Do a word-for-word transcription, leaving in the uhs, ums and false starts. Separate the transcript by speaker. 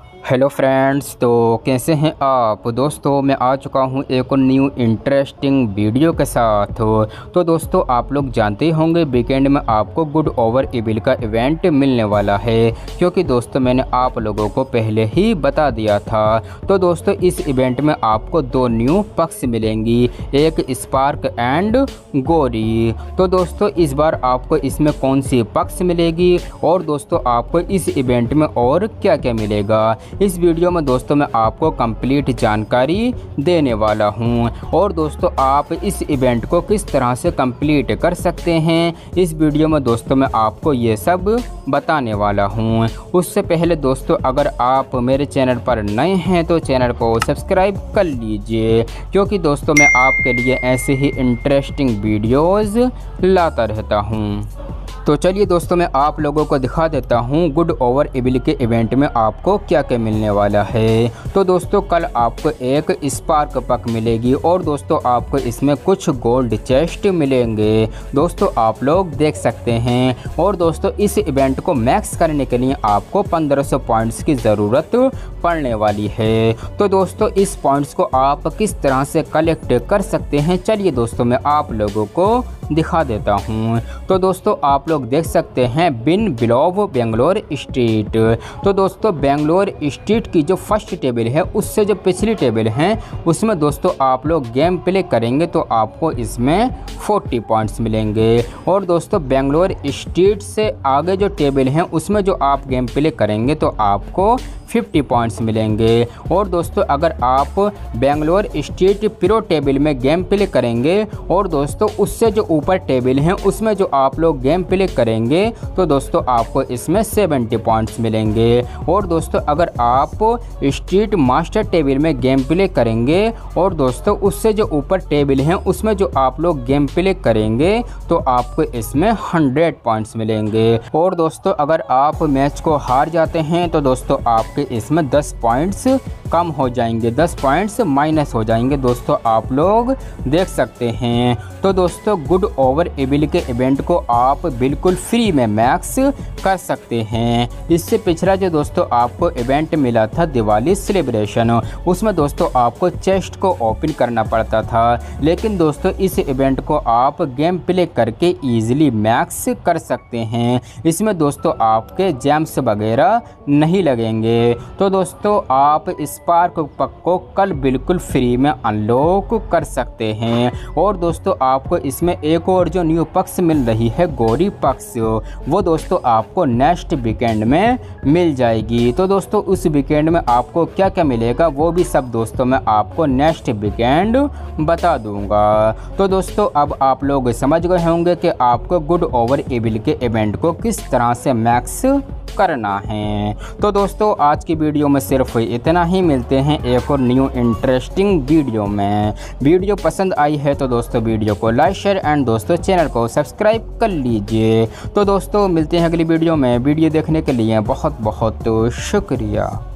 Speaker 1: Hello friends, तो कैसे हैं आप दोस्तों। मैं आ चुका हूं एक न्यू इंटरेस्टिंग वीडियो के साथ। तो दोस्तों, आप लोग जानते ही होंगे वीकेंड में आपको गुड ओवर इविल का इवेंट मिलने वाला है, क्योंकि दोस्तों मैंने आप लोगों को पहले ही बता दिया था। तो दोस्तों, इस इवेंट में आपको दो न्यू पक्ष मिलेंगी, एक स्पार्क एंड गोरी। तो दोस्तों, इस बार आपको इसमें कौन सी पक्ष मिलेगी और दोस्तों आपको इस इवेंट में और क्या क्या मिलेगा, इस वीडियो में दोस्तों मैं आपको कंप्लीट जानकारी देने वाला हूं। और दोस्तों, आप इस इवेंट को किस तरह से कंप्लीट कर सकते हैं, इस वीडियो में दोस्तों मैं आपको ये सब बताने वाला हूं। उससे पहले दोस्तों, अगर आप मेरे चैनल पर नए हैं तो चैनल को सब्सक्राइब कर लीजिए, क्योंकि दोस्तों मैं आपके लिए ऐसे ही इंटरेस्टिंग वीडियोस लाता रहता हूं। तो चलिए दोस्तों, मैं आप लोगों को दिखा देता हूं गुड ओवर इविल के इवेंट में आपको क्या क्या मिलने वाला है। तो दोस्तों, कल आपको एक स्पार्क पक मिलेगी और दोस्तों आपको इसमें कुछ गोल्ड चेस्ट मिलेंगे, दोस्तों आप लोग देख सकते हैं। और दोस्तों, इस इवेंट को मैक्स करने के लिए आपको पंद्रह सौ पॉइंट्स की ज़रूरत पड़ने वाली है। तो दोस्तों, इस पॉइंट्स को आप किस तरह से कलेक्ट कर सकते हैं, चलिए दोस्तों मैं आप लोगों को दिखा देता हूं। तो दोस्तों, आप लोग देख सकते हैं बिन बिलोव बेंगलोर स्ट्रीट। तो दोस्तों, बेंगलोर स्ट्रीट की जो फर्स्ट टेबल है उससे जो पिछली टेबल है उसमें दोस्तों आप लोग गेम प्ले करेंगे तो आपको इसमें चालीस पॉइंट्स मिलेंगे। और दोस्तों, बेंगलोर स्ट्रीट से आगे जो टेबल है उसमें जो आप गेम प्ले करेंगे तो आपको पचास पॉइंट्स मिलेंगे। और दोस्तों, अगर आप बेंगलोर स्ट्रीट प्रो टेबल में गेम प्ले करेंगे और दोस्तों उससे जो ऊपर टेबल है उसमें जो आप लोग गेम प्ले करेंगे तो दोस्तों आपको इसमें सत्तर पॉइंट्स मिलेंगे। और दोस्तों, अगर आप स्ट्रीट मास्टर टेबल में गेम प्ले करेंगे और दोस्तों उससे जो ऊपर टेबल है उसमें जो आप लोग गेम प्ले करेंगे तो आपको इसमें सौ पॉइंट्स मिलेंगे। और दोस्तों, अगर आप मैच को हार जाते हैं तो दोस्तों आपके इसमें दस पॉइंट्स कम हो जाएंगे, दस पॉइंट्स माइनस हो जाएंगे, दोस्तों आप लोग देख सकते हैं। तो दोस्तों, गुड ओवर इविल के इवेंट को आप बिल्कुल फ्री में मैक्स कर सकते हैं। इससे पिछला जो दोस्तों आपको इवेंट मिला था दिवाली सेलिब्रेशन, उसमें दोस्तों आपको चेस्ट को ओपन करना पड़ता था, लेकिन दोस्तों इस इवेंट को आप गेम प्ले करके ईजिली मैक्स कर सकते हैं। इसमें दोस्तों आपके जेम्स वगैरह नहीं लगेंगे। तो दोस्तों, आप स्पार्क पक को कल बिल्कुल फ्री में अनलॉक कर सकते हैं। और दोस्तों, आपको इसमें एक और जो न्यू पक्ष मिल रही है गोरी पक्ष, वो दोस्तों आपको नेक्स्ट वीकेंड में मिल जाएगी। तो दोस्तों, उस वीकेंड में आपको क्या क्या मिलेगा वो भी सब दोस्तों मैं आपको नेक्स्ट वीकेंड बता दूंगा। तो दोस्तों, अब आप लोग समझ गए होंगे कि आपको गुड ओवर इविल के इवेंट को किस तरह से मैक्स करना है। तो दोस्तों, आज की वीडियो में सिर्फ इतना ही, मिलते हैं एक और न्यू इंटरेस्टिंग वीडियो में। वीडियो पसंद आई है तो दोस्तों वीडियो को लाइक शेयर एंड दोस्तों चैनल को सब्सक्राइब कर लीजिए। तो दोस्तों, मिलते हैं अगली वीडियो में। वीडियो देखने के लिए बहुत बहुत शुक्रिया।